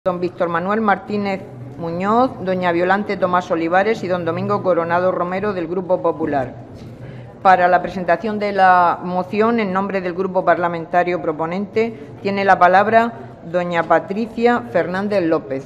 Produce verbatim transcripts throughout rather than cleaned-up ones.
Don Víctor Manuel Martínez Muñoz, doña Violante Tomás Olivares y don Domingo Coronado Romero del Grupo Popular. Para la presentación de la moción en nombre del Grupo Parlamentario proponente tiene la palabra doña Patricia Fernández López.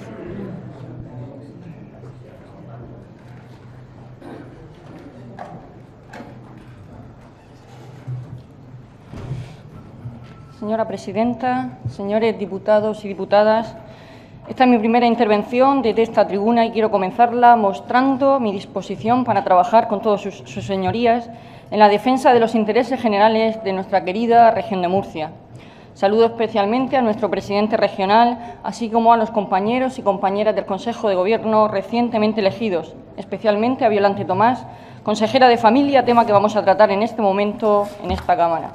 Señora presidenta, señores diputados y diputadas, esta es mi primera intervención desde esta tribuna y quiero comenzarla mostrando mi disposición para trabajar con todas sus, sus señorías en la defensa de los intereses generales de nuestra querida región de Murcia. Saludo especialmente a nuestro presidente regional, así como a los compañeros y compañeras del Consejo de Gobierno recientemente elegidos, especialmente a Violante Tomás, consejera de Familia, tema que vamos a tratar en este momento en esta Cámara.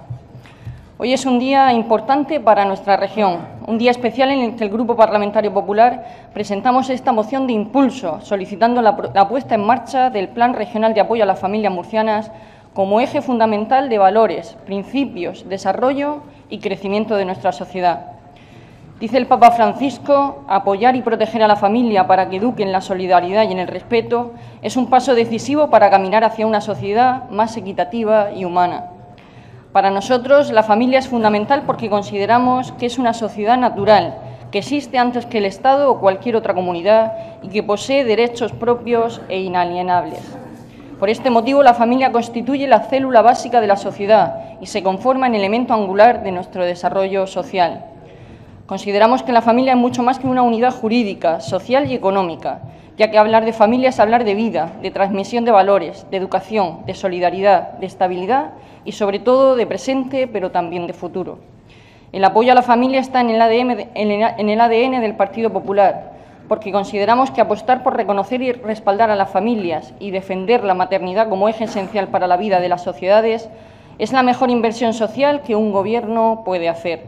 Hoy es un día importante para nuestra región, un día especial en el que el Grupo Parlamentario Popular presentamos esta moción de impulso, solicitando la, la puesta en marcha del Plan Regional de Apoyo a las Familias Murcianas como eje fundamental de valores, principios, desarrollo y crecimiento de nuestra sociedad. Dice el Papa Francisco, apoyar y proteger a la familia para que eduque en la solidaridad y en el respeto es un paso decisivo para caminar hacia una sociedad más equitativa y humana. Para nosotros, la familia es fundamental porque consideramos que es una sociedad natural, que existe antes que el Estado o cualquier otra comunidad y que posee derechos propios e inalienables. Por este motivo, la familia constituye la célula básica de la sociedad y se conforma en elemento angular de nuestro desarrollo social. Consideramos que la familia es mucho más que una unidad jurídica, social y económica, ya que hablar de familia es hablar de vida, de transmisión de valores, de educación, de solidaridad, de estabilidad y, sobre todo, de presente, pero también de futuro. El apoyo a la familia está en el A D N, en el A D N del Partido Popular, porque consideramos que apostar por reconocer y respaldar a las familias y defender la maternidad como eje esencial para la vida de las sociedades es la mejor inversión social que un Gobierno puede hacer.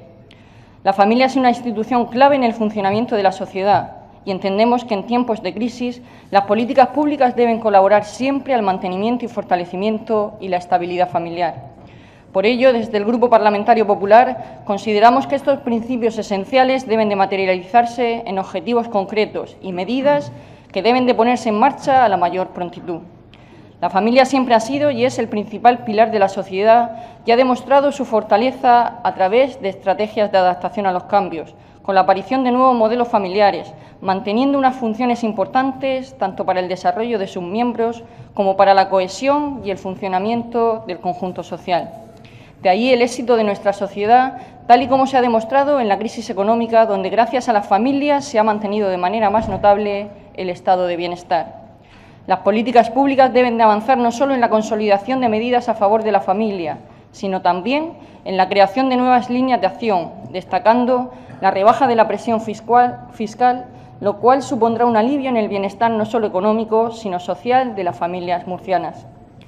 La familia es una institución clave en el funcionamiento de la sociedad y entendemos que en tiempos de crisis las políticas públicas deben colaborar siempre al mantenimiento y fortalecimiento y la estabilidad familiar. Por ello, desde el Grupo Parlamentario Popular consideramos que estos principios esenciales deben de materializarse en objetivos concretos y medidas que deben de ponerse en marcha a la mayor prontitud. La familia siempre ha sido y es el principal pilar de la sociedad y ha demostrado su fortaleza a través de estrategias de adaptación a los cambios, con la aparición de nuevos modelos familiares, manteniendo unas funciones importantes tanto para el desarrollo de sus miembros como para la cohesión y el funcionamiento del conjunto social. De ahí el éxito de nuestra sociedad, tal y como se ha demostrado en la crisis económica, donde gracias a las familias se ha mantenido de manera más notable el estado de bienestar. Las políticas públicas deben de avanzar no solo en la consolidación de medidas a favor de la familia, sino también en la creación de nuevas líneas de acción, destacando la rebaja de la presión fiscal, fiscal, lo cual supondrá un alivio en el bienestar no solo económico, sino social de las familias murcianas.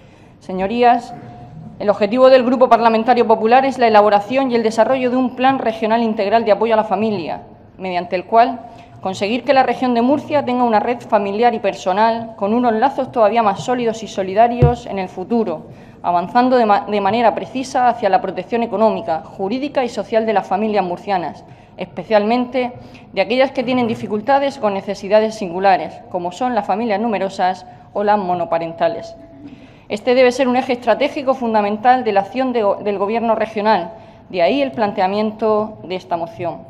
Señorías, el objetivo del Grupo Parlamentario Popular es la elaboración y el desarrollo de un plan regional integral de apoyo a la familia, mediante el cual conseguir que la región de Murcia tenga una red familiar y personal con unos lazos todavía más sólidos y solidarios en el futuro, avanzando de, ma de manera precisa hacia la protección económica, jurídica y social de las familias murcianas, especialmente de aquellas que tienen dificultades con necesidades singulares, como son las familias numerosas o las monoparentales. Este debe ser un eje estratégico fundamental de la acción de, del Gobierno regional, de ahí el planteamiento de esta moción.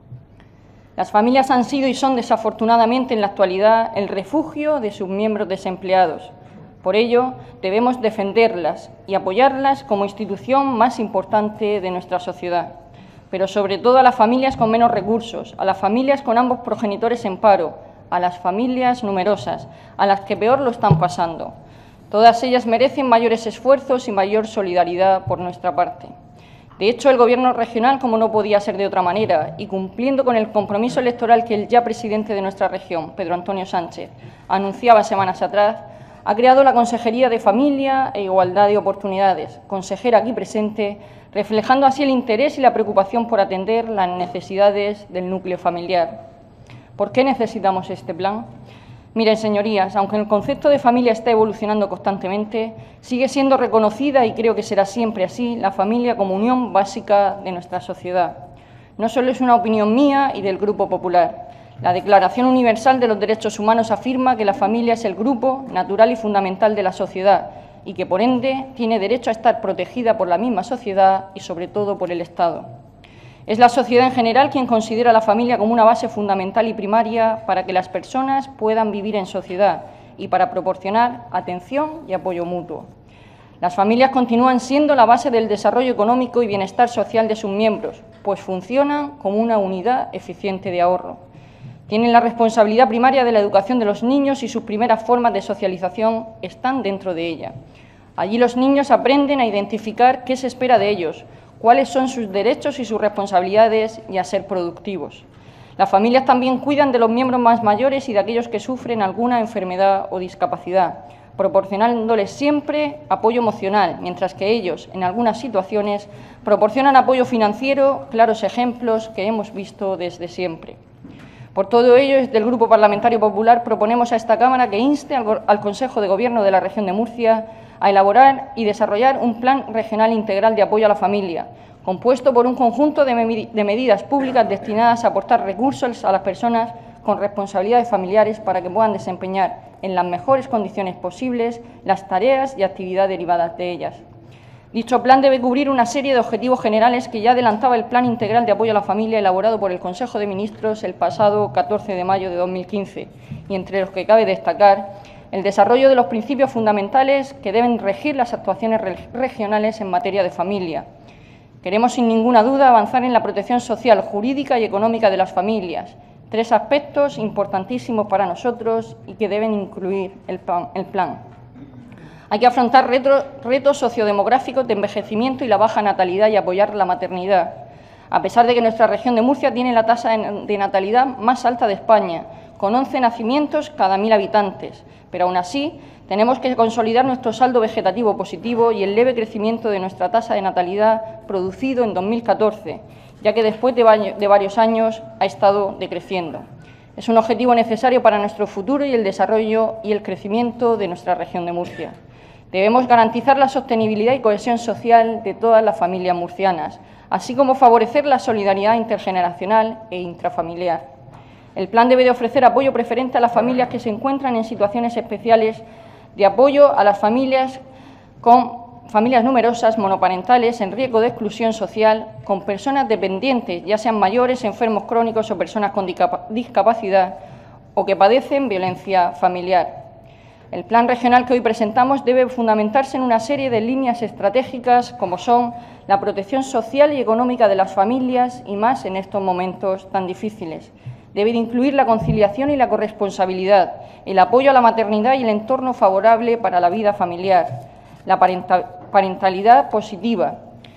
Las familias han sido y son desafortunadamente en la actualidad el refugio de sus miembros desempleados. Por ello, debemos defenderlas y apoyarlas como institución más importante de nuestra sociedad, pero sobre todo a las familias con menos recursos, a las familias con ambos progenitores en paro, a las familias numerosas, a las que peor lo están pasando. Todas ellas merecen mayores esfuerzos y mayor solidaridad por nuestra parte. De hecho, el Gobierno regional, como no podía ser de otra manera, y cumpliendo con el compromiso electoral que el ya presidente de nuestra región, Pedro Antonio Sánchez, anunciaba semanas atrás, ha creado la Consejería de Familia e Igualdad de Oportunidades, consejera aquí presente, reflejando así el interés y la preocupación por atender las necesidades del núcleo familiar. ¿Por qué necesitamos este plan? Miren, señorías, aunque el concepto de familia está evolucionando constantemente, sigue siendo reconocida, y creo que será siempre así, la familia como unión básica de nuestra sociedad. No solo es una opinión mía y del Grupo Popular. La Declaración Universal de los Derechos Humanos afirma que la familia es el grupo natural y fundamental de la sociedad y que, por ende, tiene derecho a estar protegida por la misma sociedad y, sobre todo, por el Estado. Es la sociedad en general quien considera a la familia como una base fundamental y primaria para que las personas puedan vivir en sociedad y para proporcionar atención y apoyo mutuo. Las familias continúan siendo la base del desarrollo económico y bienestar social de sus miembros, pues funcionan como una unidad eficiente de ahorro. Tienen la responsabilidad primaria de la educación de los niños y sus primeras formas de socialización están dentro de ella. Allí los niños aprenden a identificar qué se espera de ellos, cuáles son sus derechos y sus responsabilidades y a ser productivos. Las familias también cuidan de los miembros más mayores y de aquellos que sufren alguna enfermedad o discapacidad, proporcionándoles siempre apoyo emocional, mientras que ellos, en algunas situaciones, proporcionan apoyo financiero, claros ejemplos que hemos visto desde siempre. Por todo ello, desde el Grupo Parlamentario Popular proponemos a esta Cámara que inste al, al Consejo de Gobierno de la Región de Murcia a elaborar y desarrollar un Plan Regional Integral de Apoyo a la Familia, compuesto por un conjunto de, me de medidas públicas destinadas a aportar recursos a las personas con responsabilidades familiares para que puedan desempeñar en las mejores condiciones posibles las tareas y actividades derivadas de ellas. Dicho plan debe cubrir una serie de objetivos generales que ya adelantaba el Plan Integral de Apoyo a la Familia elaborado por el Consejo de Ministros el pasado catorce de mayo de dos mil quince, y entre los que cabe destacar el desarrollo de los principios fundamentales que deben regir las actuaciones regionales en materia de familia. Queremos, sin ninguna duda, avanzar en la protección social, jurídica y económica de las familias, tres aspectos importantísimos para nosotros y que deben incluir el plan. El plan. Hay que afrontar retos, retos sociodemográficos de envejecimiento y la baja natalidad y apoyar la maternidad, a pesar de que nuestra región de Murcia tiene la tasa de natalidad más alta de España, con once nacimientos cada mil habitantes, pero aún así tenemos que consolidar nuestro saldo vegetativo positivo y el leve crecimiento de nuestra tasa de natalidad producido en dos mil catorce, ya que después de, de varios años ha estado decreciendo. Es un objetivo necesario para nuestro futuro y el desarrollo y el crecimiento de nuestra región de Murcia. Debemos garantizar la sostenibilidad y cohesión social de todas las familias murcianas, así como favorecer la solidaridad intergeneracional e intrafamiliar. El plan debe de ofrecer apoyo preferente a las familias que se encuentran en situaciones especiales de apoyo a las familias con familias numerosas, monoparentales, en riesgo de exclusión social, con personas dependientes, ya sean mayores, enfermos crónicos o personas con discapacidad o que padecen violencia familiar. El plan regional que hoy presentamos debe fundamentarse en una serie de líneas estratégicas como son la protección social y económica de las familias y más en estos momentos tan difíciles. Debe de incluir la conciliación y la corresponsabilidad, el apoyo a la maternidad y el entorno favorable para la vida familiar, la parentalidad positiva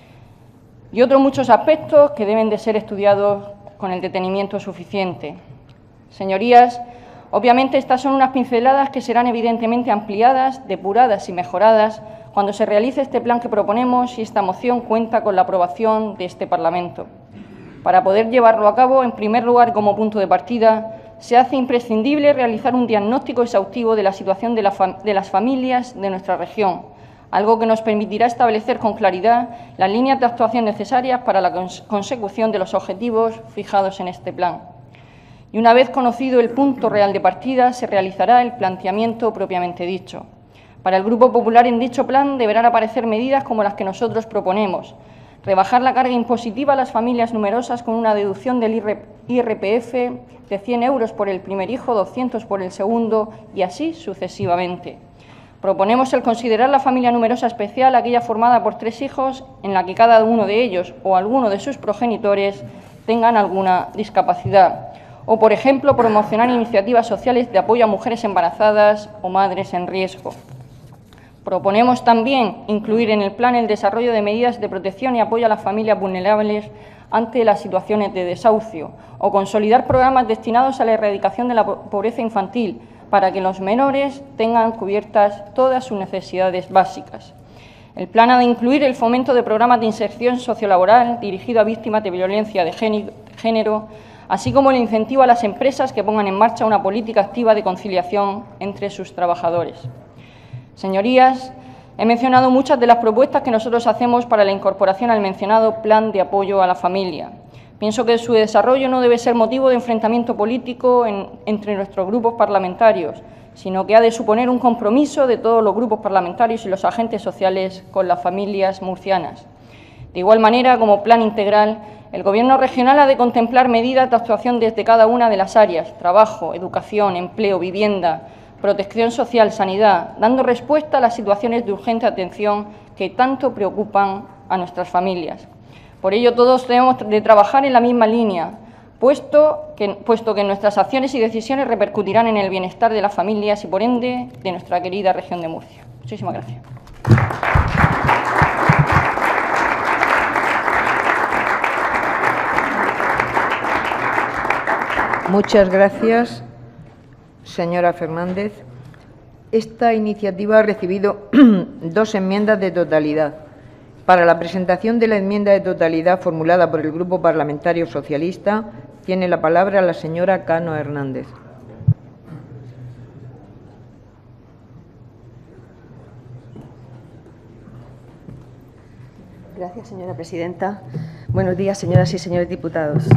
y otros muchos aspectos que deben de ser estudiados con el detenimiento suficiente. Señorías, obviamente estas son unas pinceladas que serán evidentemente ampliadas, depuradas y mejoradas cuando se realice este plan que proponemos y esta moción cuenta con la aprobación de este Parlamento. Para poder llevarlo a cabo, en primer lugar, como punto de partida, se hace imprescindible realizar un diagnóstico exhaustivo de la situación de, la fam- de las familias de nuestra región, algo que nos permitirá establecer con claridad las líneas de actuación necesarias para la cons- consecución de los objetivos fijados en este plan. Y una vez conocido el punto real de partida, se realizará el planteamiento propiamente dicho. Para el Grupo Popular, en dicho plan deberán aparecer medidas como las que nosotros proponemos: rebajar la carga impositiva a las familias numerosas con una deducción del I R P F de cien euros por el primer hijo, doscientos por el segundo y así sucesivamente. Proponemos el considerar la familia numerosa especial aquella formada por tres hijos en la que cada uno de ellos o alguno de sus progenitores tengan alguna discapacidad. O, por ejemplo, promocionar iniciativas sociales de apoyo a mujeres embarazadas o madres en riesgo. Proponemos también incluir en el plan el desarrollo de medidas de protección y apoyo a las familias vulnerables ante las situaciones de desahucio o consolidar programas destinados a la erradicación de la pobreza infantil para que los menores tengan cubiertas todas sus necesidades básicas. El plan ha de incluir el fomento de programas de inserción sociolaboral dirigido a víctimas de violencia de género, así como el incentivo a las empresas que pongan en marcha una política activa de conciliación entre sus trabajadores. Señorías, he mencionado muchas de las propuestas que nosotros hacemos para la incorporación al mencionado plan de apoyo a la familia, Pienso que su desarrollo no debe ser motivo de enfrentamiento político en, entre nuestros grupos parlamentarios, sino que ha de suponer un compromiso de todos los grupos parlamentarios y los agentes sociales con las familias murcianas. De igual manera, como plan integral, el Gobierno regional ha de contemplar medidas de actuación desde cada una de las áreas: trabajo, educación, empleo, vivienda, protección social, sanidad, dando respuesta a las situaciones de urgente atención que tanto preocupan a nuestras familias. Por ello, todos debemos de trabajar en la misma línea, puesto que, puesto que nuestras acciones y decisiones repercutirán en el bienestar de las familias y, por ende, de nuestra querida región de Murcia. Muchísimas gracias. Muchas gracias, señora Fernández. Esta iniciativa ha recibido dos enmiendas de totalidad. Para la presentación de la enmienda de totalidad formulada por el Grupo Parlamentario Socialista, tiene la palabra la señora Cano Hernández. Gracias, señora presidenta. Buenos días, señoras y señores diputados.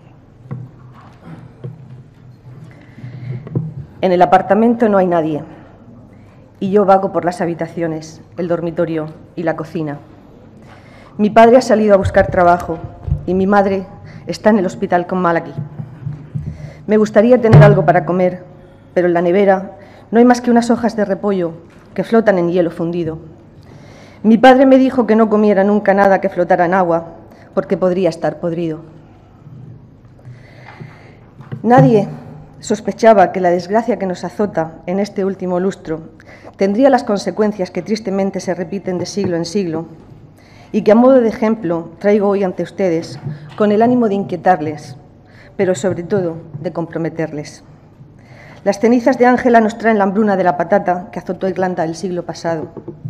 En el apartamento no hay nadie y yo vago por las habitaciones, el dormitorio y la cocina. Mi padre ha salido a buscar trabajo y mi madre está en el hospital con Malaki. Me gustaría tener algo para comer, pero en la nevera no hay más que unas hojas de repollo que flotan en hielo fundido. Mi padre me dijo que no comiera nunca nada que flotara en agua porque podría estar podrido. Nadie sospechaba que la desgracia que nos azota en este último lustro tendría las consecuencias que tristemente se repiten de siglo en siglo y que a modo de ejemplo traigo hoy ante ustedes con el ánimo de inquietarles, pero sobre todo de comprometerles. Las cenizas de Ángela nos traen la hambruna de la patata que azotó Irlanda el siglo pasado.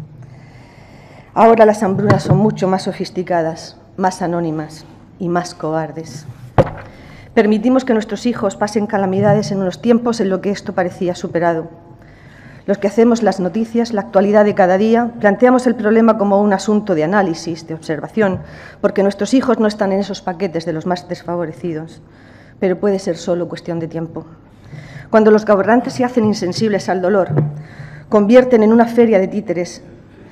Ahora las hambrunas son mucho más sofisticadas, más anónimas y más cobardes. Permitimos que nuestros hijos pasen calamidades en unos tiempos en los que esto parecía superado. Los que hacemos las noticias, la actualidad de cada día, planteamos el problema como un asunto de análisis, de observación, porque nuestros hijos no están en esos paquetes de los más desfavorecidos, pero puede ser solo cuestión de tiempo. Cuando los gobernantes se hacen insensibles al dolor, convierten en una feria de títeres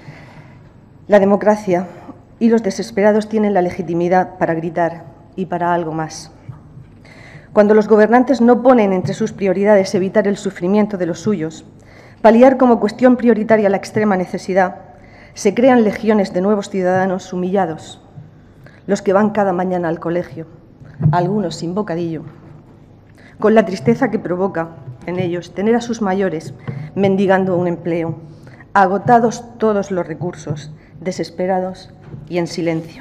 la democracia y los desesperados tienen la legitimidad para gritar y para algo más. Cuando los gobernantes no ponen entre sus prioridades evitar el sufrimiento de los suyos, paliar como cuestión prioritaria la extrema necesidad, se crean legiones de nuevos ciudadanos humillados, los que van cada mañana al colegio, algunos sin bocadillo, con la tristeza que provoca en ellos tener a sus mayores mendigando un empleo, agotados todos los recursos, desesperados y en silencio.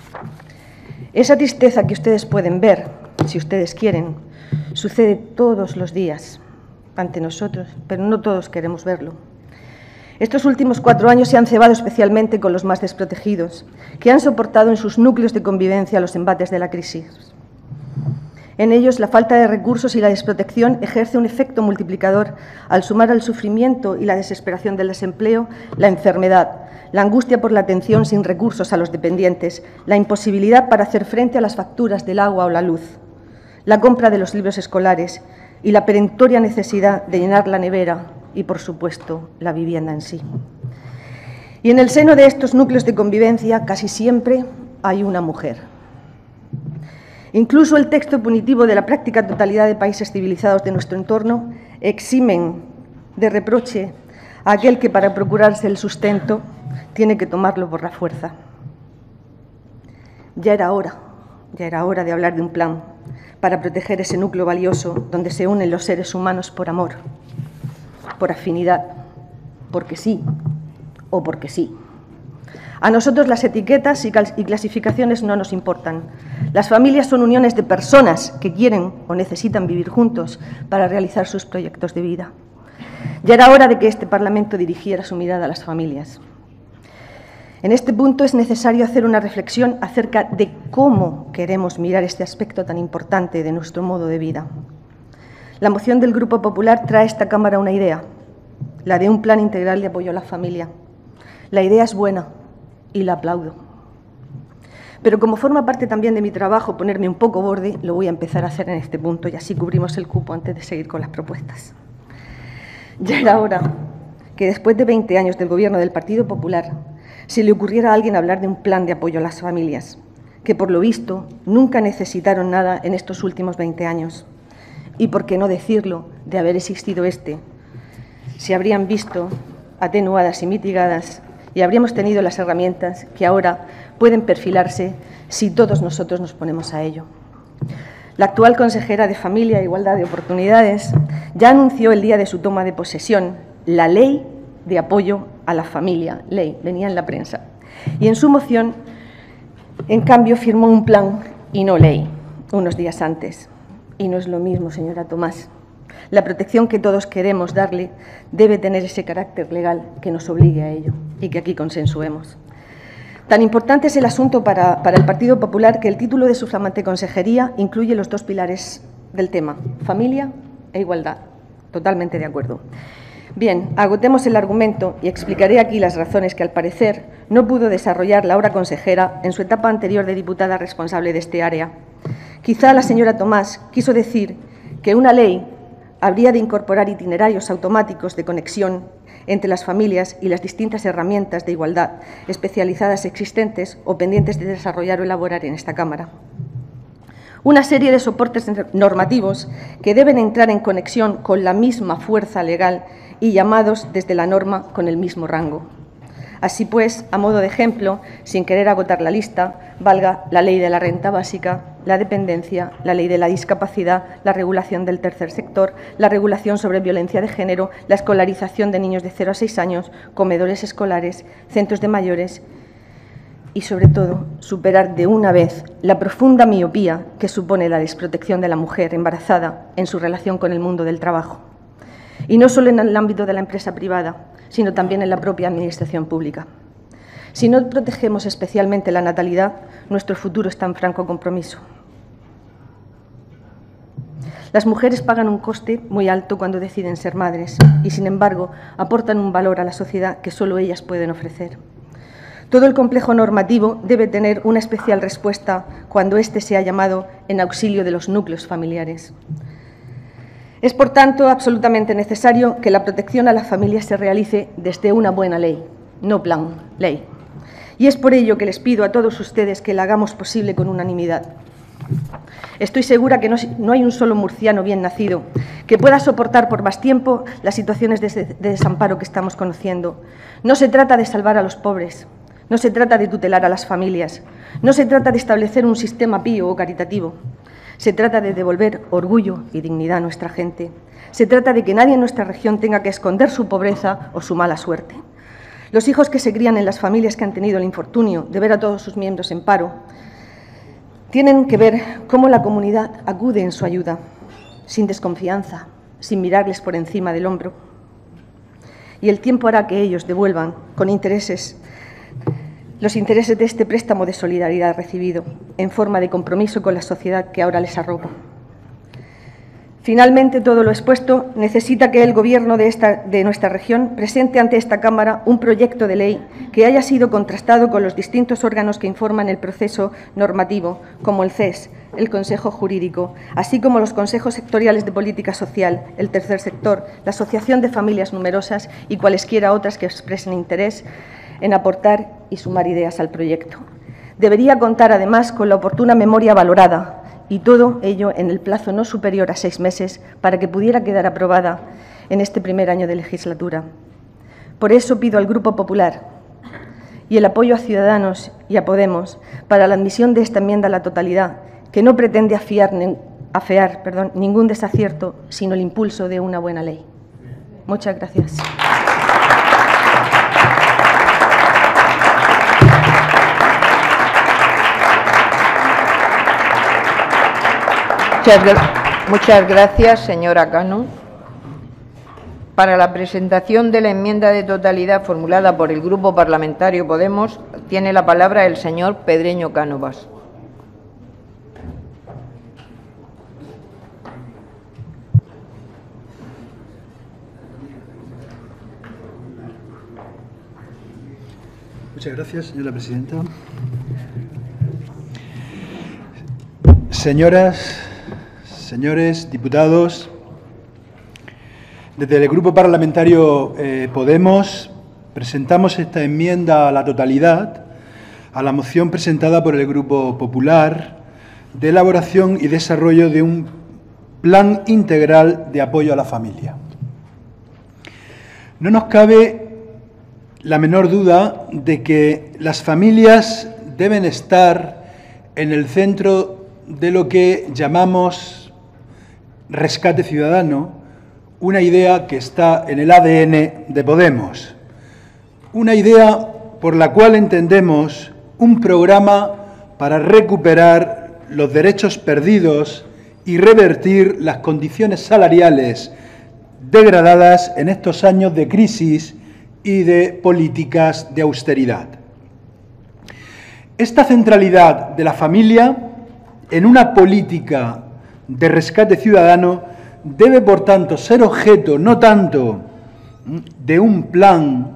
Esa tristeza que ustedes pueden ver, si ustedes quieren, sucede todos los días ante nosotros, pero no todos queremos verlo. Estos últimos cuatro años se han cebado especialmente con los más desprotegidos, que han soportado en sus núcleos de convivencia los embates de la crisis. En ellos, la falta de recursos y la desprotección ejerce un efecto multiplicador al sumar al sufrimiento y la desesperación del desempleo la enfermedad, la angustia por la atención sin recursos a los dependientes, la imposibilidad para hacer frente a las facturas del agua o la luz, la compra de los libros escolares y la perentoria necesidad de llenar la nevera y, por supuesto, la vivienda en sí. Y en el seno de estos núcleos de convivencia casi siempre hay una mujer. Incluso el texto punitivo de la práctica totalidad de países civilizados de nuestro entorno eximen de reproche a aquel que para procurarse el sustento tiene que tomarlo por la fuerza. Ya era hora, ya era hora de hablar de un plan para proteger ese núcleo valioso donde se unen los seres humanos por amor, por afinidad, porque sí o porque sí. A nosotros las etiquetas y clasificaciones no nos importan. Las familias son uniones de personas que quieren o necesitan vivir juntos para realizar sus proyectos de vida. Ya era hora de que este Parlamento dirigiera su mirada a las familias. En este punto es necesario hacer una reflexión acerca de cómo queremos mirar este aspecto tan importante de nuestro modo de vida. La moción del Grupo Popular trae a esta Cámara una idea, la de un plan integral de apoyo a la familia. La idea es buena y la aplaudo. Pero como forma parte también de mi trabajo ponerme un poco borde, lo voy a empezar a hacer en este punto y así cubrimos el cupo antes de seguir con las propuestas. Ya era hora que después de veinte años del Gobierno del Partido Popular se le ocurriera a alguien hablar de un plan de apoyo a las familias, que por lo visto nunca necesitaron nada en estos últimos veinte años. Y por qué no decirlo, de haber existido este, se habrían visto atenuadas y mitigadas y habríamos tenido las herramientas que ahora pueden perfilarse si todos nosotros nos ponemos a ello. La actual consejera de Familia e Igualdad de Oportunidades ya anunció el día de su toma de posesión la Ley de Apoyo a la Familia, ley, venía en la prensa, y en su moción, en cambio, firmó un plan y no ley, unos días antes. Y no es lo mismo, señora Tomás. La protección que todos queremos darle debe tener ese carácter legal que nos obligue a ello y que aquí consensuemos. Tan importante es el asunto para, para el Partido Popular que el título de su flamante consejería incluye los dos pilares del tema, familia e igualdad. Totalmente de acuerdo. Bien, agotemos el argumento y explicaré aquí las razones que, al parecer, no pudo desarrollar la ahora consejera en su etapa anterior de diputada responsable de este área. Quizá la señora Tomás quiso decir que una ley habría de incorporar itinerarios automáticos de conexión entre las familias y las distintas herramientas de igualdad especializadas existentes o pendientes de desarrollar o elaborar en esta Cámara. Una serie de soportes normativos que deben entrar en conexión con la misma fuerza legal y llamados desde la norma con el mismo rango. Así pues, a modo de ejemplo, sin querer agotar la lista, valga la Ley de la Renta Básica, la dependencia, la Ley de la Discapacidad, la regulación del tercer sector, la regulación sobre violencia de género, la escolarización de niños de cero a seis años, comedores escolares, centros de mayores y, sobre todo, superar de una vez la profunda miopía que supone la desprotección de la mujer embarazada en su relación con el mundo del trabajo. Y no solo en el ámbito de la empresa privada, sino también en la propia Administración pública. Si no protegemos especialmente la natalidad, nuestro futuro está en franco compromiso. Las mujeres pagan un coste muy alto cuando deciden ser madres y, sin embargo, aportan un valor a la sociedad que solo ellas pueden ofrecer. Todo el complejo normativo debe tener una especial respuesta cuando éste sea llamado en auxilio de los núcleos familiares. Es, por tanto, absolutamente necesario que la protección a las familias se realice desde una buena ley, no plan, ley. Y es por ello que les pido a todos ustedes que la hagamos posible con unanimidad. Estoy segura que no, no hay un solo murciano bien nacido que pueda soportar por más tiempo las situaciones de, de desamparo que estamos conociendo. No se trata de salvar a los pobres, no se trata de tutelar a las familias, no se trata de establecer un sistema pío o caritativo. Se trata de devolver orgullo y dignidad a nuestra gente. Se trata de que nadie en nuestra región tenga que esconder su pobreza o su mala suerte. Los hijos que se crían en las familias que han tenido el infortunio de ver a todos sus miembros en paro tienen que ver cómo la comunidad acude en su ayuda, sin desconfianza, sin mirarles por encima del hombro. Y el tiempo hará que ellos devuelvan con intereses los intereses de este préstamo de solidaridad recibido, en forma de compromiso con la sociedad que ahora les arropa. Finalmente, todo lo expuesto necesita que el Gobierno de, esta, de nuestra región presente ante esta Cámara un proyecto de ley que haya sido contrastado con los distintos órganos que informan el proceso normativo, como el C E S, el Consejo Jurídico, así como los consejos sectoriales de política social, el tercer sector, la Asociación de Familias Numerosas y cualesquiera otras que expresen interés en aportar y sumar ideas al proyecto. Debería contar, además, con la oportuna memoria valorada y todo ello en el plazo no superior a seis meses para que pudiera quedar aprobada en este primer año de legislatura. Por eso pido al Grupo Popular y el apoyo a Ciudadanos y a Podemos para la admisión de esta enmienda a la totalidad, que no pretende afiar, afear perdón, ningún desacierto, sino el impulso de una buena ley. Muchas gracias. Muchas, muchas gracias, señora Cano. Para la presentación de la enmienda de totalidad formulada por el Grupo Parlamentario Podemos, tiene la palabra el señor Pedreño Cánovas. Muchas gracias, señora presidenta. Señoras, señores diputados, desde el Grupo Parlamentario eh, Podemos presentamos esta enmienda a la totalidad a la moción presentada por el Grupo Popular de elaboración y desarrollo de un plan integral de apoyo a la familia. No nos cabe la menor duda de que las familias deben estar en el centro de lo que llamamos rescate ciudadano, una idea que está en el A D N de Podemos, una idea por la cual entendemos un programa para recuperar los derechos perdidos y revertir las condiciones salariales degradadas en estos años de crisis y de políticas de austeridad. Esta centralidad de la familia en una política de rescate ciudadano debe, por tanto, ser objeto no tanto de un plan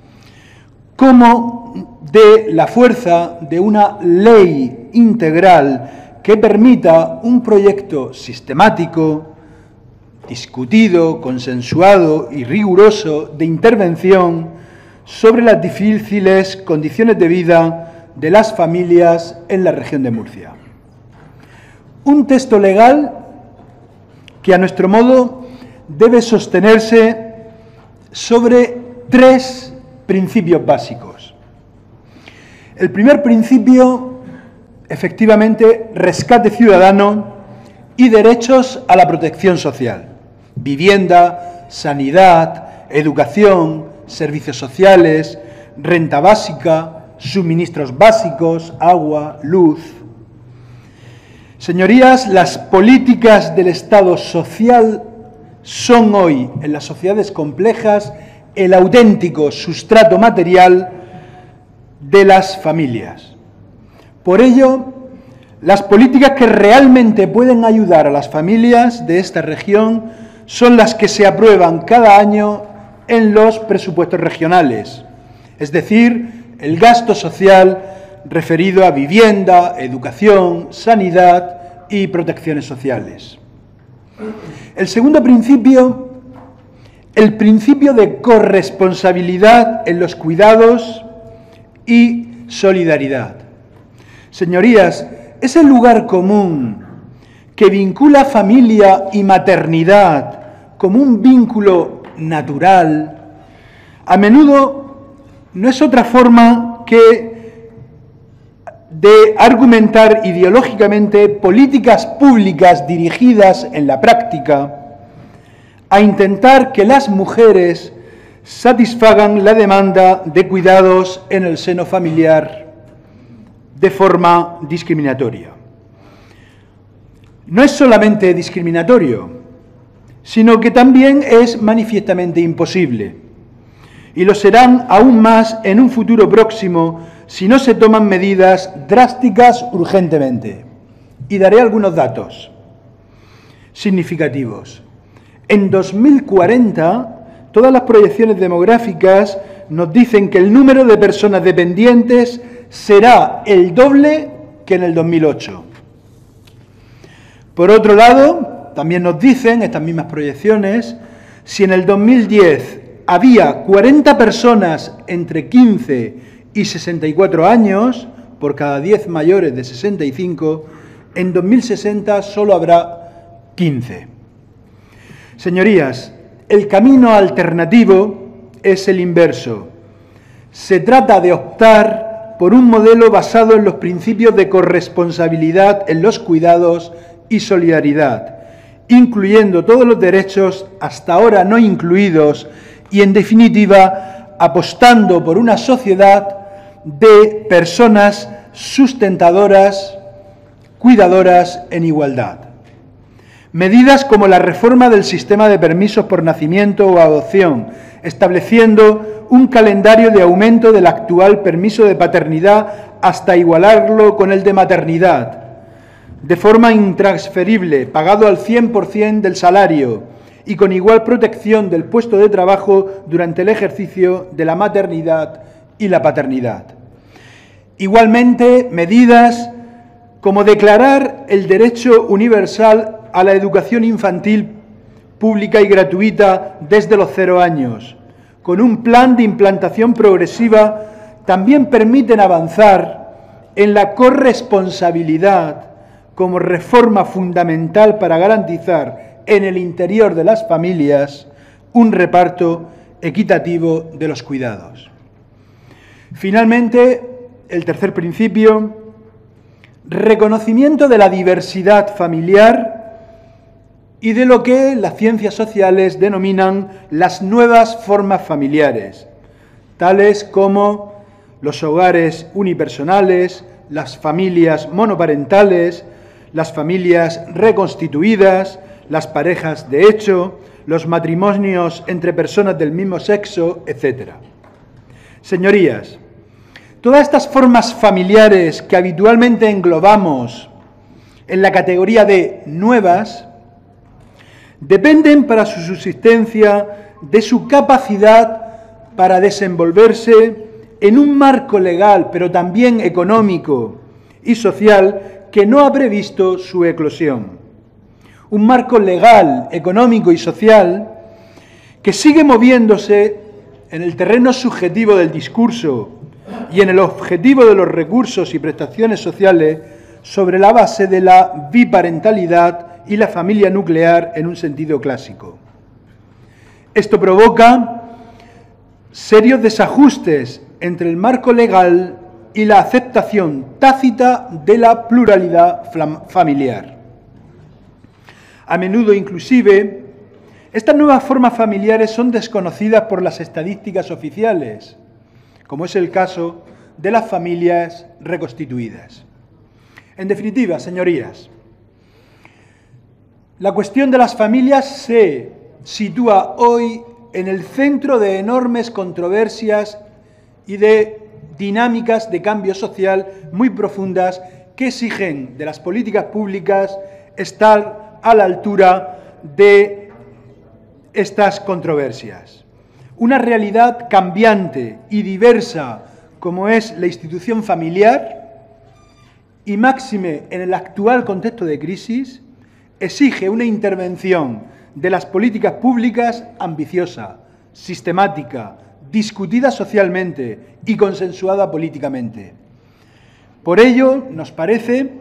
como de la fuerza de una ley integral que permita un proyecto sistemático, discutido, consensuado y riguroso de intervención sobre las difíciles condiciones de vida de las familias en la región de Murcia. Un texto legal que, a nuestro modo, debe sostenerse sobre tres principios básicos. El primer principio, efectivamente, rescate ciudadano y derechos a la protección social. Vivienda, sanidad, educación, servicios sociales, renta básica, suministros básicos, agua, luz. Señorías, las políticas del Estado social son hoy, en las sociedades complejas, el auténtico sustrato material de las familias. Por ello, las políticas que realmente pueden ayudar a las familias de esta región son las que se aprueban cada año en los presupuestos regionales, es decir, el gasto social referido a vivienda, educación, sanidad y protecciones sociales. El segundo principio, el principio de corresponsabilidad en los cuidados y solidaridad. Señorías, es el lugar común que vincula familia y maternidad como un vínculo natural, a menudo no es otra forma que de argumentar ideológicamente políticas públicas dirigidas en la práctica a intentar que las mujeres satisfagan la demanda de cuidados en el seno familiar de forma discriminatoria. No es solamente discriminatorio, sino que también es manifiestamente imposible, y lo serán aún más en un futuro próximo si no se toman medidas drásticas urgentemente. Y daré algunos datos significativos. En dos mil cuarenta, todas las proyecciones demográficas nos dicen que el número de personas dependientes será el doble que en el dos mil ocho. Por otro lado, también nos dicen estas mismas proyecciones, si en el dos mil diez había cuarenta personas entre quince y sesenta y cuatro años, por cada diez mayores de sesenta y cinco, en dos mil sesenta solo habrá quince. Señorías, el camino alternativo es el inverso. Se trata de optar por un modelo basado en los principios de corresponsabilidad en los cuidados y solidaridad, incluyendo todos los derechos hasta ahora no incluidos y, en definitiva, apostando por una sociedad de personas sustentadoras, cuidadoras en igualdad. Medidas como la reforma del sistema de permisos por nacimiento o adopción, estableciendo un calendario de aumento del actual permiso de paternidad hasta igualarlo con el de maternidad, de forma intransferible, pagado al cien por cien del salario y con igual protección del puesto de trabajo durante el ejercicio de la maternidad y la paternidad. Igualmente, medidas como declarar el derecho universal a la educación infantil pública y gratuita desde los cero años, con un plan de implantación progresiva, también permiten avanzar en la corresponsabilidad como reforma fundamental para garantizar en el interior de las familias un reparto equitativo de los cuidados. Finalmente, el tercer principio, reconocimiento de la diversidad familiar y de lo que las ciencias sociales denominan las nuevas formas familiares, tales como los hogares unipersonales, las familias monoparentales, las familias reconstituidas, las parejas de hecho, los matrimonios entre personas del mismo sexo, etcétera. Señorías, todas estas formas familiares que habitualmente englobamos en la categoría de nuevas, dependen para su subsistencia de su capacidad para desenvolverse en un marco legal, pero también económico y social, que no ha previsto su eclosión. Un marco legal, económico y social que sigue moviéndose en el terreno subjetivo del discurso y en el objetivo de los recursos y prestaciones sociales sobre la base de la biparentalidad y la familia nuclear en un sentido clásico. Esto provoca serios desajustes entre el marco legal y la aceptación tácita de la pluralidad familiar. A menudo, inclusive, estas nuevas formas familiares son desconocidas por las estadísticas oficiales, como es el caso de las familias reconstituidas. En definitiva, señorías, la cuestión de las familias se sitúa hoy en el centro de enormes controversias y de dinámicas de cambio social muy profundas que exigen de las políticas públicas estar a la altura de estas controversias. Una realidad cambiante y diversa como es la institución familiar, y máxime en el actual contexto de crisis, exige una intervención de las políticas públicas ambiciosa, sistemática, discutida socialmente y consensuada políticamente. Por ello, nos parece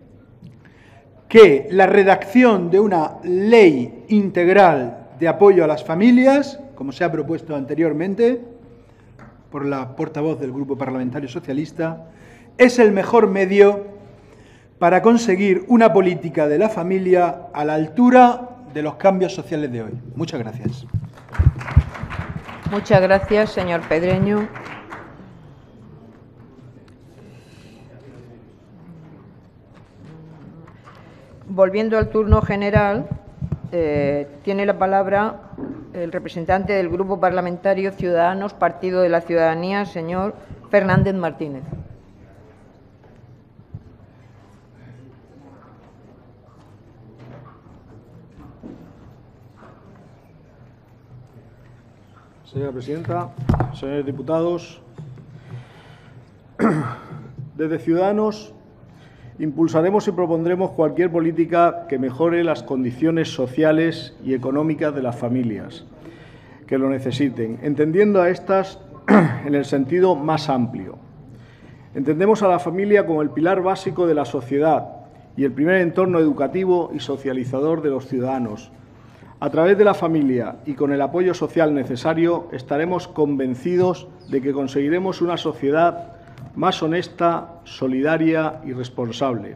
que la redacción de una ley integral de apoyo a las familias, como se ha propuesto anteriormente por la portavoz del Grupo Parlamentario Socialista, es el mejor medio para conseguir una política de la familia a la altura de los cambios sociales de hoy. Muchas gracias. Muchas gracias, señor Pedreño. Volviendo al turno general, eh, tiene la palabra el representante del Grupo Parlamentario Ciudadanos, Partido de la Ciudadanía, señor Fernández Martínez. Señora presidenta, señores diputados, desde Ciudadanos impulsaremos y propondremos cualquier política que mejore las condiciones sociales y económicas de las familias que lo necesiten, entendiendo a estas en el sentido más amplio. Entendemos a la familia como el pilar básico de la sociedad y el primer entorno educativo y socializador de los ciudadanos. A través de la familia y con el apoyo social necesario, estaremos convencidos de que conseguiremos una sociedad más honesta, solidaria y responsable.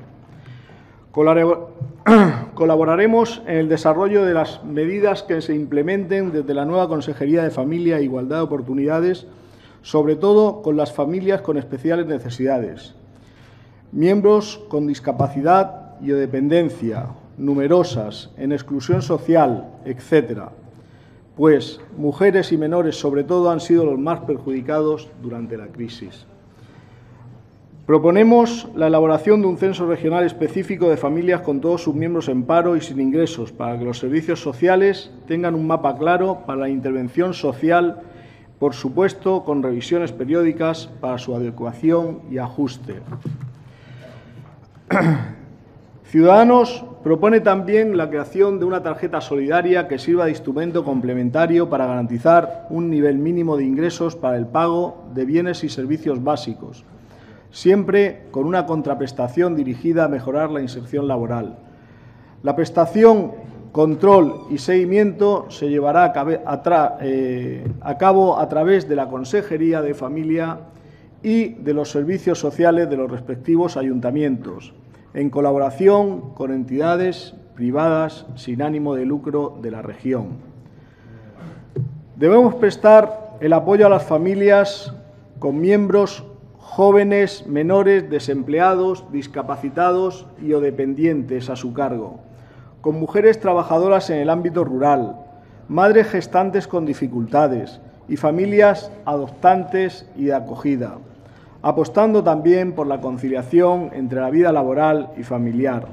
Colaboraremos en el desarrollo de las medidas que se implementen desde la nueva Consejería de Familia e Igualdad de Oportunidades, sobre todo con las familias con especiales necesidades, miembros con discapacidad y o dependencia, numerosas, en exclusión social, etcétera, pues mujeres y menores, sobre todo, han sido los más perjudicados durante la crisis. Proponemos la elaboración de un censo regional específico de familias con todos sus miembros en paro y sin ingresos, para que los servicios sociales tengan un mapa claro para la intervención social, por supuesto, con revisiones periódicas para su adecuación y ajuste. Ciudadanos propone también la creación de una tarjeta solidaria que sirva de instrumento complementario para garantizar un nivel mínimo de ingresos para el pago de bienes y servicios básicos, siempre con una contraprestación dirigida a mejorar la inserción laboral. La prestación, control y seguimiento se llevará a, a, eh, a cabo a través de la Consejería de Familia y de los servicios sociales de los respectivos ayuntamientos, en colaboración con entidades privadas sin ánimo de lucro de la región. Debemos prestar el apoyo a las familias con miembros jóvenes, menores, desempleados, discapacitados y o dependientes a su cargo, con mujeres trabajadoras en el ámbito rural, madres gestantes con dificultades y familias adoptantes y de acogida, apostando también por la conciliación entre la vida laboral y familiar.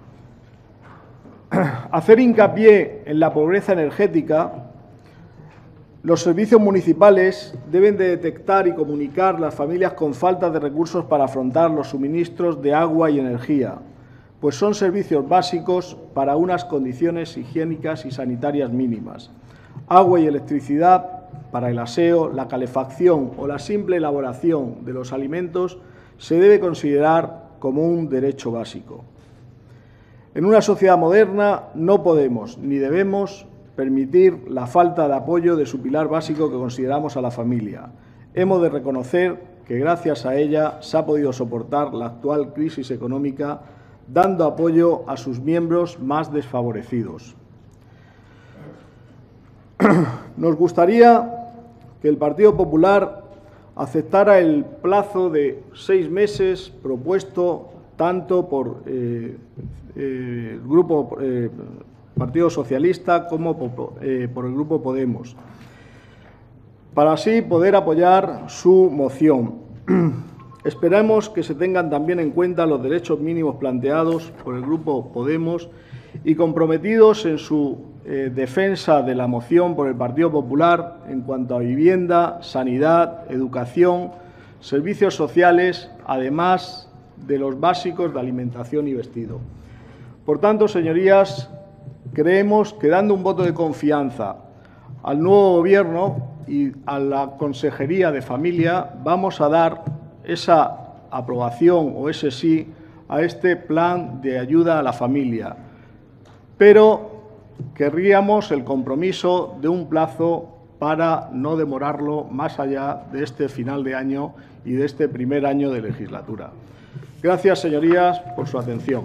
Hacer hincapié en la pobreza energética. Los servicios municipales deben de detectar y comunicar las familias con falta de recursos para afrontar los suministros de agua y energía, pues son servicios básicos para unas condiciones higiénicas y sanitarias mínimas. Agua y electricidad para el aseo, la calefacción o la simple elaboración de los alimentos se debe considerar como un derecho básico. En una sociedad moderna no podemos ni debemos permitir la falta de apoyo de su pilar básico que consideramos a la familia. Hemos de reconocer que gracias a ella se ha podido soportar la actual crisis económica, dando apoyo a sus miembros más desfavorecidos. Nos gustaría que el Partido Popular aceptara el plazo de seis meses propuesto tanto por eh, eh, el Grupo eh, Partido Socialista como por, eh, por el Grupo Podemos, para así poder apoyar su moción. Esperamos que se tengan también en cuenta los derechos mínimos planteados por el Grupo Podemos y comprometidos en su eh, defensa de la moción por el Partido Popular en cuanto a vivienda, sanidad, educación, servicios sociales, además de los básicos de alimentación y vestido. Por tanto, señorías, creemos que dando un voto de confianza al nuevo Gobierno y a la Consejería de Familia vamos a dar esa aprobación o ese sí a este plan de ayuda a la familia. Pero querríamos el compromiso de un plazo para no demorarlo más allá de este final de año y de este primer año de legislatura. Gracias, señorías, por su atención.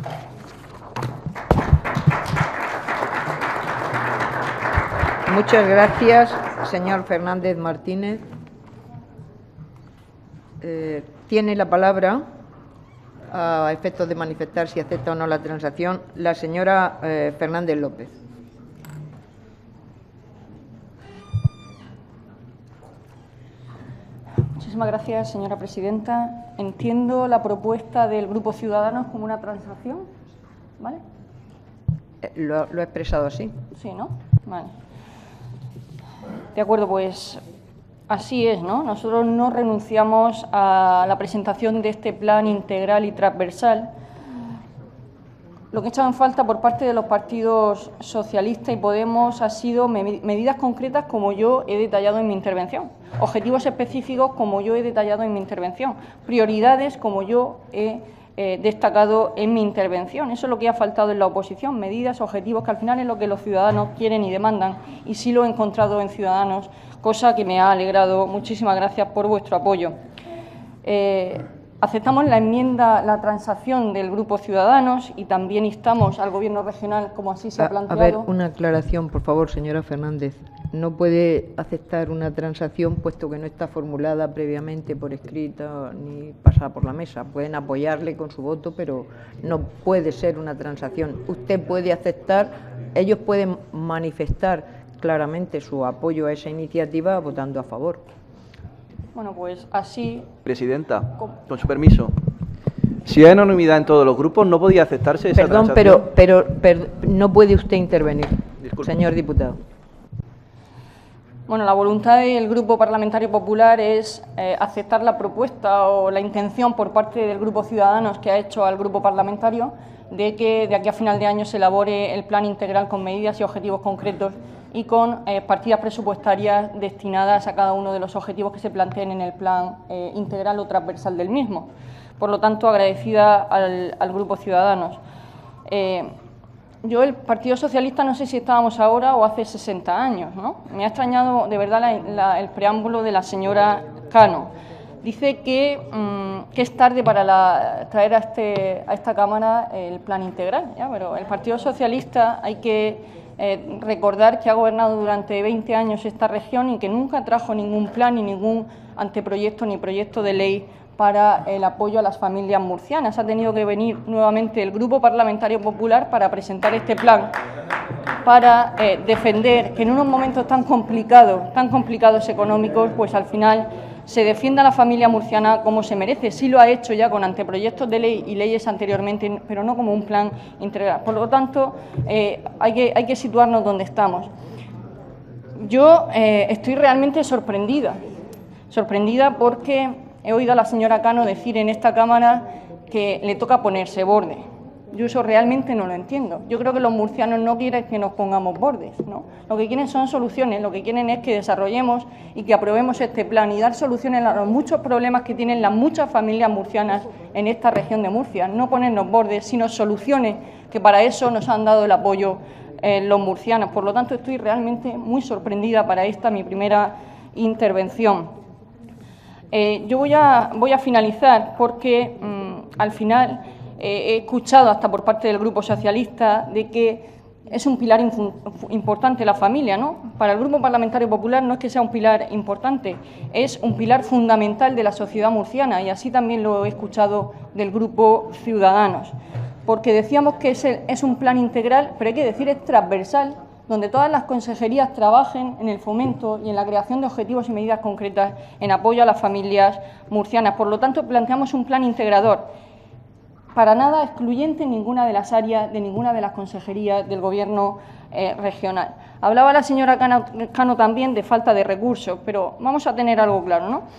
Muchas gracias, señor Fernández Martínez. Eh, tiene la palabra, a efectos de manifestar si acepta o no la transacción, la señora eh, Fernández López. Muchísimas gracias, señora presidenta. Entiendo la propuesta del Grupo Ciudadanos como una transacción, ¿vale? Eh, lo, lo he expresado así. Sí, ¿no? Vale. De acuerdo, pues así es, ¿no? Nosotros no renunciamos a la presentación de este plan integral y transversal. Lo que echaba en falta por parte de los partidos socialista y Podemos ha sido me- medidas concretas como yo he detallado en mi intervención, objetivos específicos como yo he detallado en mi intervención, prioridades como yo he eh, destacado en mi intervención. Eso es lo que ha faltado en la oposición, medidas, objetivos, que al final es lo que los ciudadanos quieren y demandan, y sí lo he encontrado en Ciudadanos, cosa que me ha alegrado. Muchísimas gracias por vuestro apoyo. Eh, Aceptamos la enmienda, la transacción del Grupo Ciudadanos y también instamos al Gobierno regional, como así se ha A, a planteado. ver, una aclaración, por favor, señora Fernández. No puede aceptar una transacción puesto que no está formulada previamente por escrito ni pasada por la mesa. Pueden apoyarle con su voto, pero no puede ser una transacción. Usted puede aceptar, ellos pueden manifestar claramente su apoyo a esa iniciativa votando a favor. Bueno, pues así... Presidenta, ¿Cómo? con su permiso. Si hay unanimidad en todos los grupos, ¿no podía aceptarse esa Perdón, transacción? pero, pero, pero no puede usted intervenir, Disculpe. señor diputado. Bueno, la voluntad del Grupo Parlamentario Popular es eh, aceptar la propuesta o la intención por parte del Grupo Ciudadanos que ha hecho al Grupo Parlamentario de que de aquí a final de año se elabore el plan integral con medidas y objetivos concretos y con eh, partidas presupuestarias destinadas a cada uno de los objetivos que se planteen en el plan eh, integral o transversal del mismo. Por lo tanto, agradecida al, al Grupo Ciudadanos. Eh, Yo, el Partido Socialista, no sé si estábamos ahora o hace sesenta años, ¿no? Me ha extrañado de verdad la, la, el preámbulo de la señora Cano. Dice que, mmm, que es tarde para la, traer a, este, a esta Cámara el plan integral, ¿ya? Pero el Partido Socialista hay que eh, recordar que ha gobernado durante veinte años esta región y que nunca trajo ningún plan ni ningún anteproyecto ni proyecto de ley para el apoyo a las familias murcianas. Ha tenido que venir nuevamente el Grupo Parlamentario Popular para presentar este plan, para eh, defender que en unos momentos tan complicados, tan complicados económicos, pues al final se defienda a la familia murciana como se merece. Sí lo ha hecho ya con anteproyectos de ley y leyes anteriormente, pero no como un plan integral. Por lo tanto, eh, hay que, hay que situarnos donde estamos. Yo eh, estoy realmente sorprendida, sorprendida porque he oído a la señora Cano decir en esta Cámara que le toca ponerse borde. Yo eso realmente no lo entiendo. Yo creo que los murcianos no quieren que nos pongamos bordes, ¿no? Lo que quieren son soluciones, lo que quieren es que desarrollemos y que aprobemos este plan y dar soluciones a los muchos problemas que tienen las muchas familias murcianas en esta región de Murcia. No ponernos bordes, sino soluciones, que para eso nos han dado el apoyo eh, los murcianos. Por lo tanto, estoy realmente muy sorprendida para esta mi primera intervención. Eh, yo voy a, voy a finalizar porque mmm, al final eh, he escuchado hasta por parte del Grupo Socialista de que es un pilar importante la familia, ¿no? Para el Grupo Parlamentario Popular no es que sea un pilar importante, es un pilar fundamental de la sociedad murciana y así también lo he escuchado del Grupo Ciudadanos, porque decíamos que es, el, es un plan integral, pero hay que decir es transversal, donde todas las consejerías trabajen en el fomento y en la creación de objetivos y medidas concretas en apoyo a las familias murcianas. Por lo tanto, planteamos un plan integrador, para nada excluyente en ninguna de las áreas, de ninguna de las consejerías del Gobierno eh, regional. Hablaba la señora Cano, Cano también de falta de recursos, pero vamos a tener algo claro, ¿no?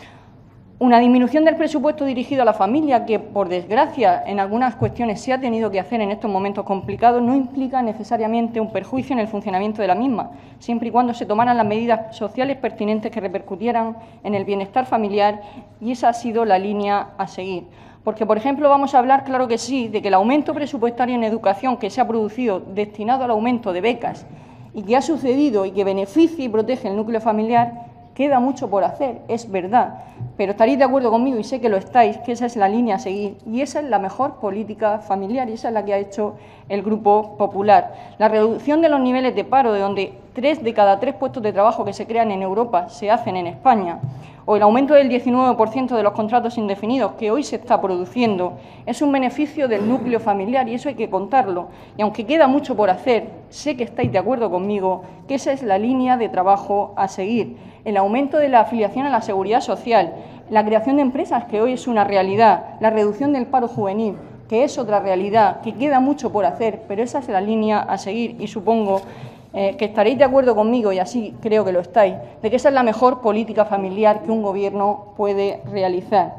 Una disminución del presupuesto dirigido a la familia, que por desgracia en algunas cuestiones se ha tenido que hacer en estos momentos complicados, no implica necesariamente un perjuicio en el funcionamiento de la misma, siempre y cuando se tomaran las medidas sociales pertinentes que repercutieran en el bienestar familiar, y esa ha sido la línea a seguir. Porque, por ejemplo, vamos a hablar, claro que sí, de que el aumento presupuestario en educación que se ha producido destinado al aumento de becas y que ha sucedido y que beneficia y protege el núcleo familiar, queda mucho por hacer, es verdad, pero estaréis de acuerdo conmigo, y sé que lo estáis, que esa es la línea a seguir, y esa es la mejor política familiar, y esa es la que ha hecho el Grupo Popular. La reducción de los niveles de paro, de donde tres de cada tres puestos de trabajo que se crean en Europa se hacen en España, o el aumento del diecinueve por ciento de los contratos indefinidos que hoy se está produciendo, es un beneficio del núcleo familiar y eso hay que contarlo. Y aunque queda mucho por hacer, sé que estáis de acuerdo conmigo que esa es la línea de trabajo a seguir. El aumento de la afiliación a la seguridad social, la creación de empresas, que hoy es una realidad, la reducción del paro juvenil, que es otra realidad, que queda mucho por hacer, pero esa es la línea a seguir y supongo Eh, que estaréis de acuerdo conmigo, y así creo que lo estáis, de que esa es la mejor política familiar que un Gobierno puede realizar.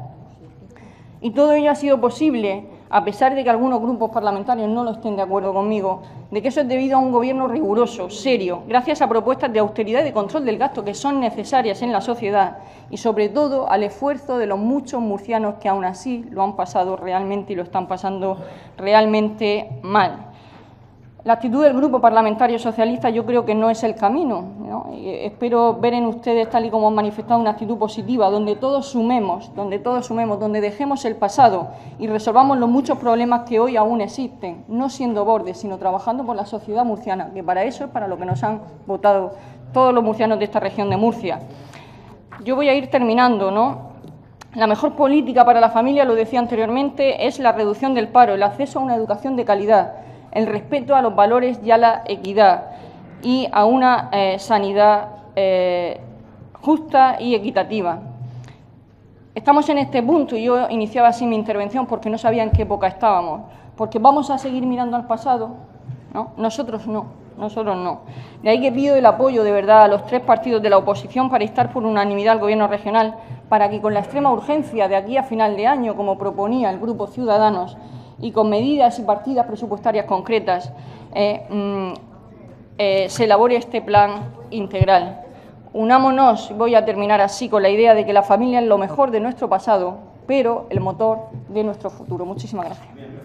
Y todo ello ha sido posible, a pesar de que algunos grupos parlamentarios no lo estén de acuerdo conmigo, de que eso es debido a un Gobierno riguroso, serio, gracias a propuestas de austeridad y de control del gasto que son necesarias en la sociedad y, sobre todo, al esfuerzo de los muchos murcianos que aún así lo han pasado realmente y lo están pasando realmente mal. La actitud del Grupo Parlamentario Socialista yo creo que no es el camino, ¿no? Espero ver en ustedes, tal y como han manifestado, una actitud positiva, donde todos sumemos, donde todos sumemos, donde dejemos el pasado y resolvamos los muchos problemas que hoy aún existen, no siendo bordes, sino trabajando por la sociedad murciana, que para eso es para lo que nos han votado todos los murcianos de esta región de Murcia. Yo voy a ir terminando, ¿no? La mejor política para la familia, lo decía anteriormente, es la reducción del paro, el acceso a una educación de calidad, el respeto a los valores y a la equidad y a una eh, sanidad eh, justa y equitativa. Estamos en este punto y yo iniciaba así mi intervención porque no sabía en qué época estábamos, porque vamos a seguir mirando al pasado, ¿no? Nosotros no. nosotros no. De ahí que pido el apoyo de verdad a los tres partidos de la oposición para instar por unanimidad al Gobierno regional para que con la extrema urgencia de aquí a final de año, como proponía el Grupo Ciudadanos, y con medidas y partidas presupuestarias concretas, eh, mm, eh, se elabore este plan integral. Unámonos, voy a terminar así, con la idea de que la familia es lo mejor de nuestro pasado, pero el motor de nuestro futuro. Muchísimas gracias.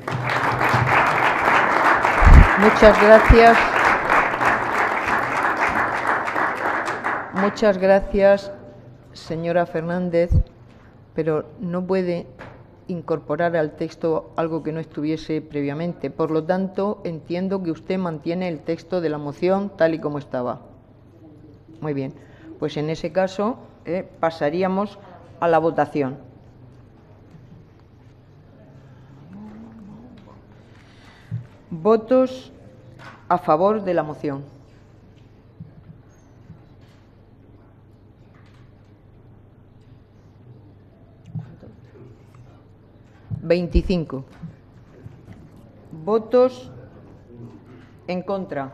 Muchas gracias. Muchas gracias, señora Fernández, pero no puede incorporar al texto algo que no estuviese previamente. Por lo tanto, entiendo que usted mantiene el texto de la moción tal y como estaba. Muy bien. Pues en ese caso eh, pasaríamos a la votación. Votos a favor de la moción. veinticinco. Votos en contra.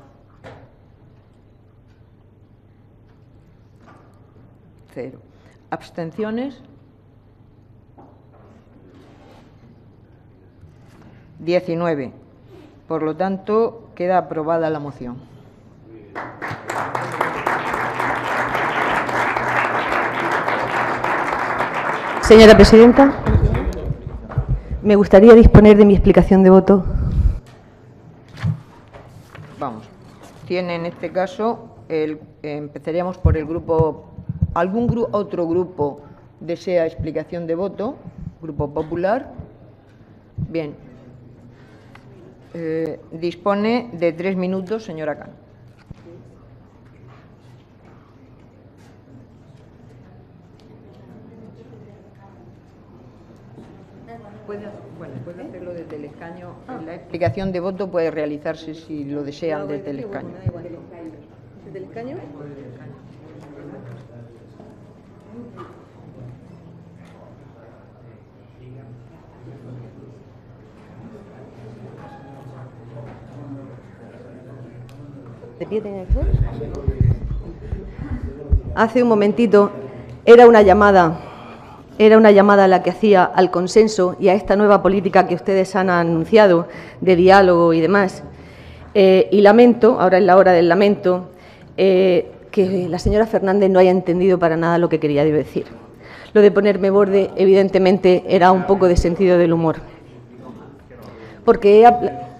Cero. Abstenciones. diecinueve. Por lo tanto, queda aprobada la moción. Señora presidenta, me gustaría disponer de mi explicación de voto. Vamos. Tiene en este caso, el, eh, empezaríamos por el grupo. ¿Algún gru otro grupo desea explicación de voto? Grupo Popular. Bien. Eh, dispone de tres minutos, señora Cano. Puede, bueno, puede hacerlo desde el escaño. La explicación de voto puede realizarse, si lo desean, desde el escaño. ¿Desde el escaño? ¿De pie tenía que ser? Hace un momentito era una llamada, era una llamada la que hacía al consenso y a esta nueva política que ustedes han anunciado de diálogo y demás. Eh, y lamento, ahora es la hora del lamento, eh, que la señora Fernández no haya entendido para nada lo que quería decir. Lo de ponerme borde, evidentemente, era un poco de sentido del humor. Porque he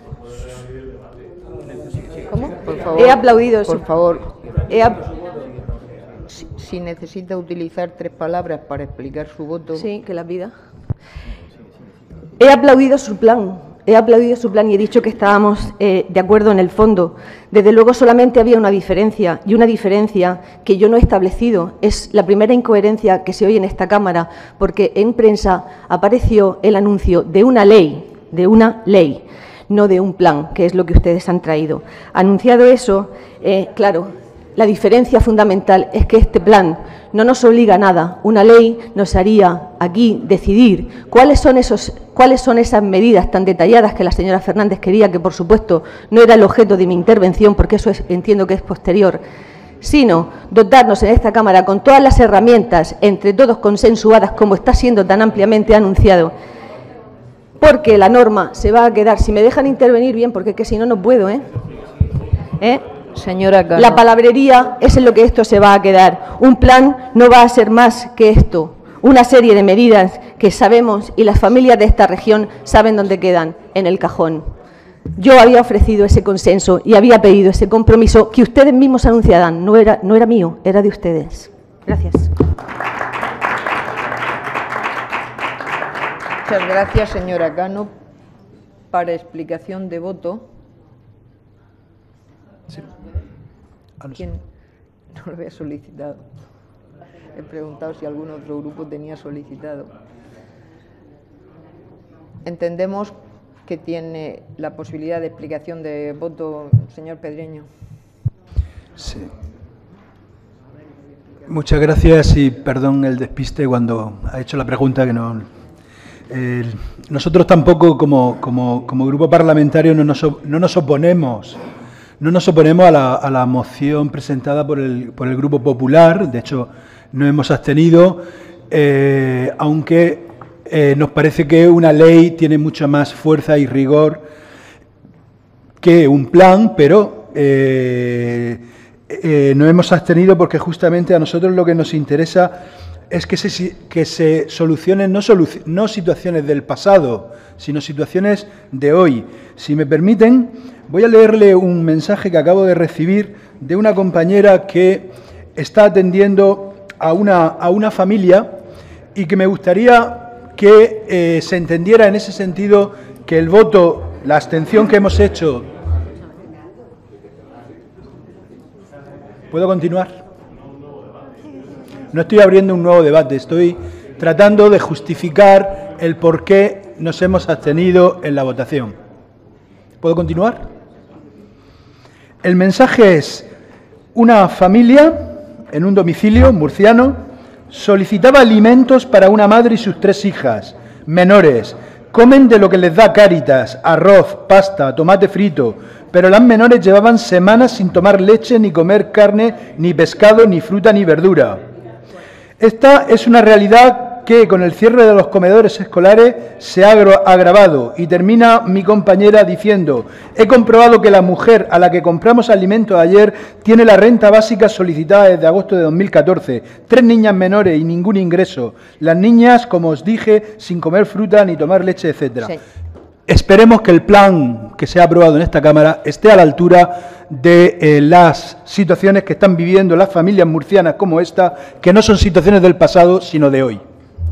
¿Cómo? Por favor, he aplaudido. Por su... favor. He ap... si, si necesita utilizar tres palabras para explicar su voto. Sí, que la pida. He aplaudido su plan. He aplaudido su plan y he dicho que estábamos eh, de acuerdo en el fondo. Desde luego solamente había una diferencia, y una diferencia que yo no he establecido. Es la primera incoherencia que se oye en esta Cámara, porque en prensa apareció el anuncio de una ley, de una ley, no de un plan, que es lo que ustedes han traído. Anunciado eso, eh, claro, la diferencia fundamental es que este plan no nos obliga a nada. Una ley nos haría aquí decidir cuáles son, esos, cuáles son esas medidas tan detalladas que la señora Fernández quería, que por supuesto no era el objeto de mi intervención, porque eso es, entiendo que es posterior, sino dotarnos en esta Cámara con todas las herramientas, entre todos consensuadas, como está siendo tan ampliamente anunciado, porque la norma se va a quedar, si me dejan intervenir bien, porque es que si no, no puedo, ¿eh? ¿Eh? Señora Cano. La palabrería es en lo que esto se va a quedar. Un plan no va a ser más que esto, una serie de medidas que sabemos y las familias de esta región saben dónde quedan, en el cajón. Yo había ofrecido ese consenso y había pedido ese compromiso que ustedes mismos anunciaban. No era, no era mío, era de ustedes. Gracias. Muchas gracias, señora Cano. Para explicación de voto. Sí. ¿Quién? No lo había solicitado. He preguntado si algún otro grupo tenía solicitado. Entendemos que tiene la posibilidad de explicación de voto, señor Pedreño. Sí. Muchas gracias y perdón el despiste cuando ha hecho la pregunta que no... Eh, nosotros tampoco como, como, como grupo parlamentario no nos, no nos oponemos no nos oponemos a la, a la moción presentada por el, por el Grupo Popular. De hecho, no hemos abstenido, eh, aunque eh, nos parece que una ley tiene mucha más fuerza y rigor que un plan, pero eh, eh, nos hemos abstenido porque justamente a nosotros lo que nos interesa es que se, que se solucionen no, solu no situaciones del pasado, sino situaciones de hoy. Si me permiten, voy a leerle un mensaje que acabo de recibir de una compañera que está atendiendo a una, a una familia y que me gustaría que eh, se entendiera en ese sentido que el voto, la abstención que hemos hecho... ¿Puedo continuar? No estoy abriendo un nuevo debate, estoy tratando de justificar el por qué nos hemos abstenido en la votación. ¿Puedo continuar? El mensaje es: una familia en un domicilio murciano solicitaba alimentos para una madre y sus tres hijas menores. Comen de lo que les da Cáritas, arroz, pasta, tomate frito, pero las menores llevaban semanas sin tomar leche, ni comer carne, ni pescado, ni fruta, ni verdura. Esta es una realidad que con el cierre de los comedores escolares se ha agravado, y termina mi compañera diciendo: he comprobado que la mujer a la que compramos alimentos ayer tiene la renta básica solicitada desde agosto de dos mil catorce, tres niñas menores y ningún ingreso, las niñas, como os dije, sin comer fruta ni tomar leche, etcétera. Sí. Esperemos que el plan que se ha aprobado en esta Cámara esté a la altura de eh, las situaciones que están viviendo las familias murcianas como esta, que no son situaciones del pasado, sino de hoy.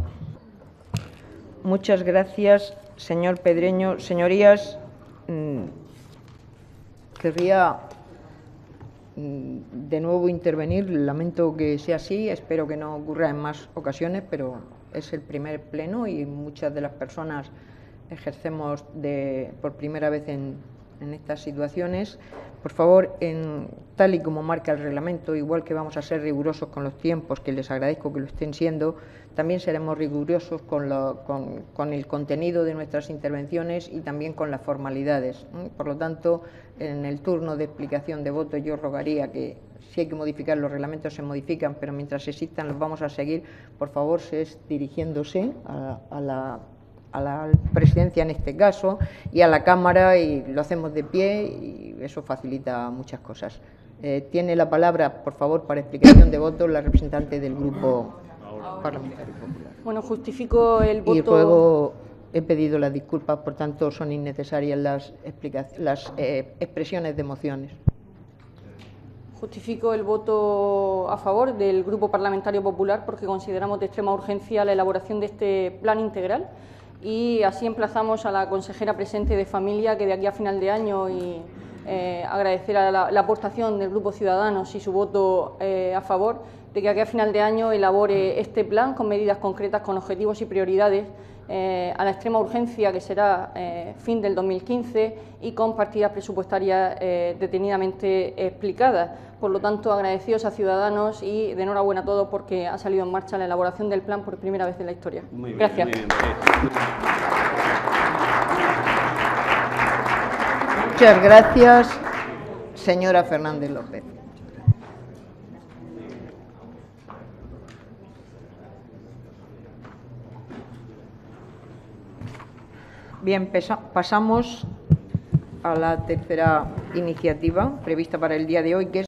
Muchas gracias, señor Pedreño. Señorías, mmm, querría mmm, de nuevo intervenir. Lamento que sea así, espero que no ocurra en más ocasiones, pero es el primer pleno y muchas de las personas ejercemos de, por primera vez en, en estas situaciones. Por favor, en, tal y como marca el reglamento, igual que vamos a ser rigurosos con los tiempos, que les agradezco que lo estén siendo, también seremos rigurosos con, lo, con, con el contenido de nuestras intervenciones y también con las formalidades. Por lo tanto, en el turno de explicación de voto yo rogaría que si hay que modificar los reglamentos se modifican, pero mientras existan los vamos a seguir. Por favor, se es dirigiéndose a, a la a la presidencia en este caso y a la Cámara, y lo hacemos de pie y eso facilita muchas cosas. Eh, tiene la palabra, por favor, para explicación de voto, la representante del Grupo Parlamentario Popular. Bueno, justifico el voto. Y luego he pedido las disculpas, por tanto son innecesarias las, las eh, expresiones de mociones. Justifico el voto a favor del Grupo Parlamentario Popular porque consideramos de extrema urgencia la elaboración de este plan integral. Y así emplazamos a la consejera presente de Familia que de aquí a final de año, y eh, agradecer a la, la aportación del Grupo Ciudadanos y su voto eh, a favor, de que aquí a final de año elabore este plan con medidas concretas, con objetivos y prioridades eh, a la extrema urgencia que será eh, fin del dos mil quince y con partidas presupuestarias eh, detenidamente explicadas. Por lo tanto, agradecidos a Ciudadanos y de enhorabuena a todos porque ha salido en marcha la elaboración del plan por primera vez en la historia. Muy bien, gracias. Muy bien, muy bien. Muchas gracias, señora Fernández López. Bien, pasamos a la tercera iniciativa prevista para el día de hoy, que es